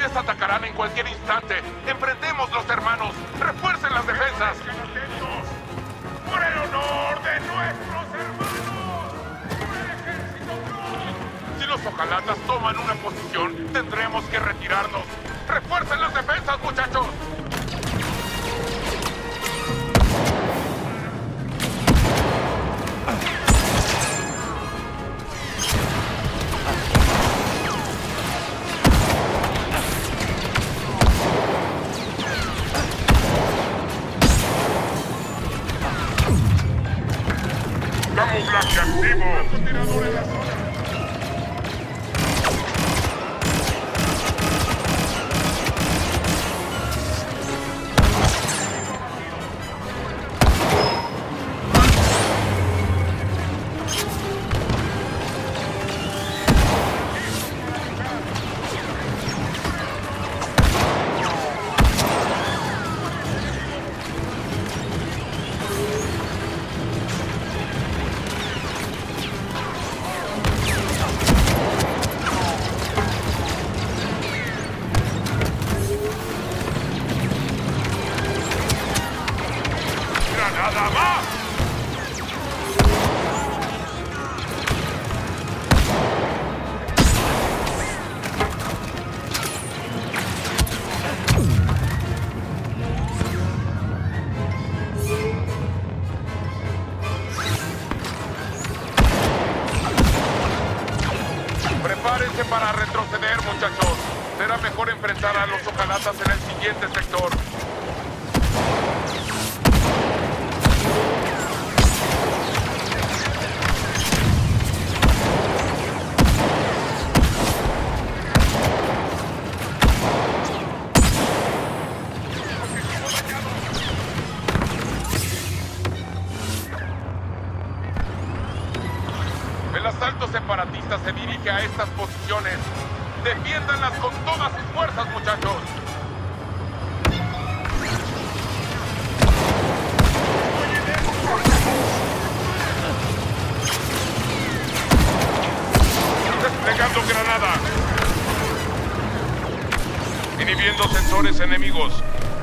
droides atacarán en cualquier instante. ¡Enfrentémoslos, hermanos! ¡Refuercen las defensas! ¡Atentos! ¡Por el honor de nuestros hermanos! ¡Por el ejército Clon! Si los ojalatas toman una posición, tendremos que retirarnos. ¡Refuercen las defensas, muchachos! ¡Camuflaje activo! ¡Tirador en la zona! ¡Granada más! Prepárense para retroceder, muchachos. Será mejor enfrentar a los ojalatas en el siguiente sector. El asalto separatista se dirige a estas posiciones. ¡Defiéndanlas con todas sus fuerzas, muchachos! ¡Desplegando granada! Inhibiendo sensores enemigos.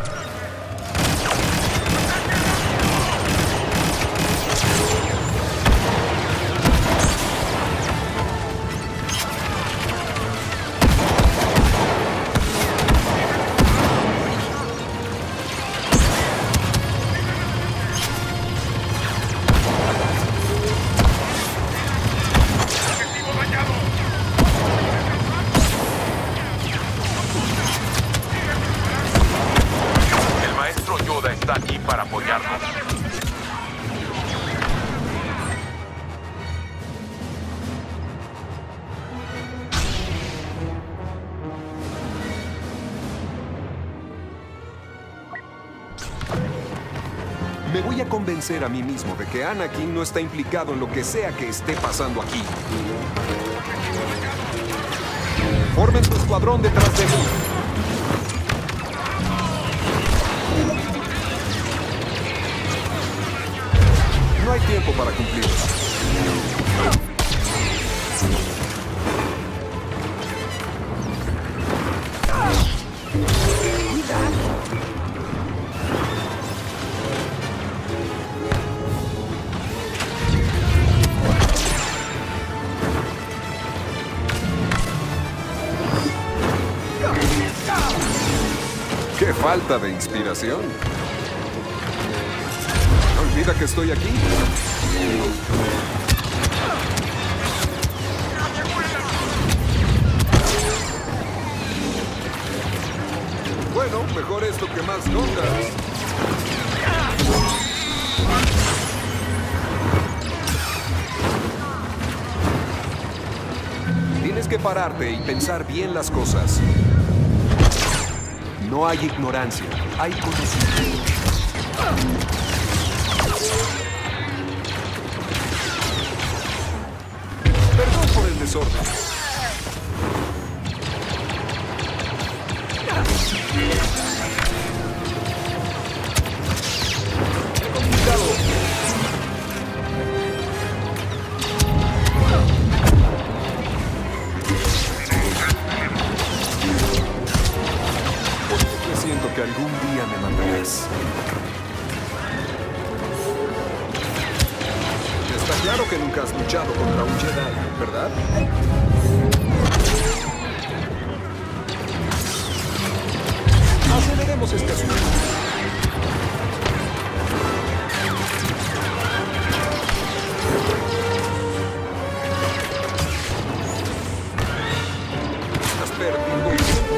Está aquí para apoyarnos. Me voy a convencer a mí mismo de que Anakin no está implicado en lo que sea que esté pasando aquí. Formen tu escuadrón detrás de mí. No hay tiempo para cumplir. ¡Qué falta de inspiración! Olvida que estoy aquí. Bueno, mejor esto que más rondas. Tienes que pararte y pensar bien las cosas. No hay ignorancia, hay conocimiento. Perdón por el desorden. He comunicado. siento que algún día me matarás. Está claro que nunca has luchado contra un Jedi, ¿verdad? Aceleremos este asunto. Estás perdiendo el tiempo.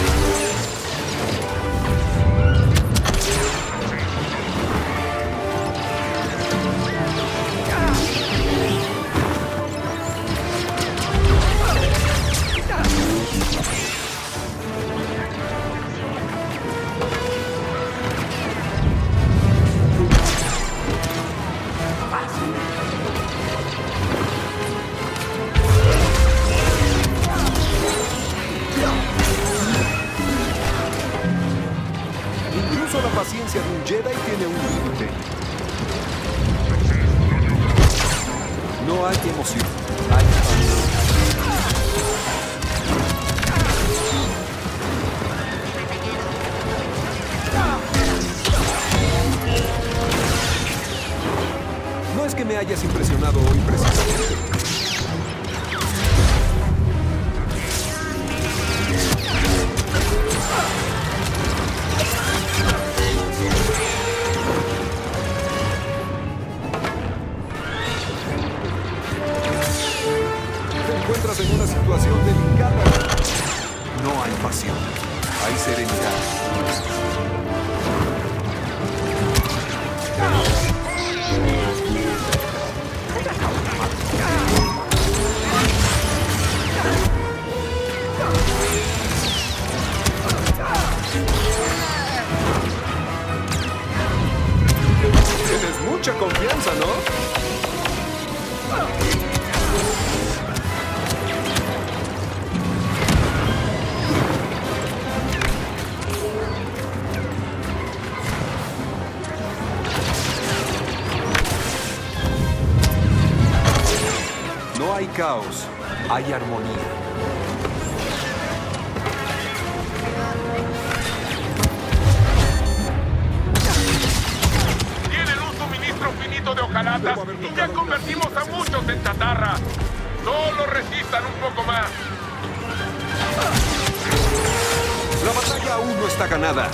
Incluso la paciencia de un Jedi tiene un límite. No hay emoción, hay paz. No es que me hayas impresionado hoy precisamente. Te encuentras en una situación delicada. No hay pasión, hay serenidad. Tienes mucha confianza, ¿no? No hay caos, hay armonía. Tienen un suministro finito de hojalatas y ya convertimos a muchos en chatarra. Solo resistan un poco más. La batalla aún no está ganada.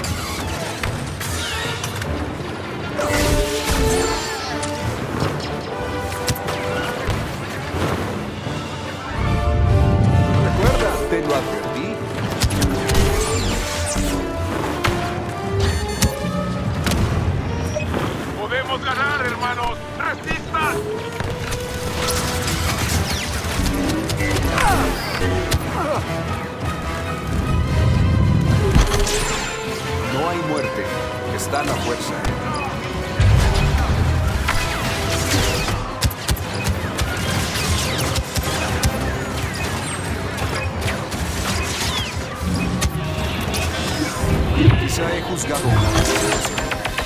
Recuerda, te lo advertí. Podemos ganar, hermanos. ¡Resistan! No hay muerte, está la fuerza. Quizá he juzgado una situación.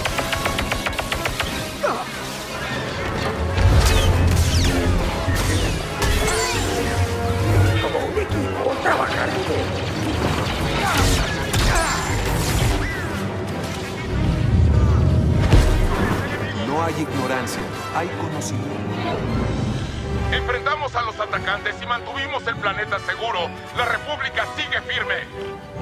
Como un equipo trabajando. No hay ignorancia, hay conocimiento. Enfrentamos a los atacantes y mantuvimos el planeta seguro. La República sigue firme.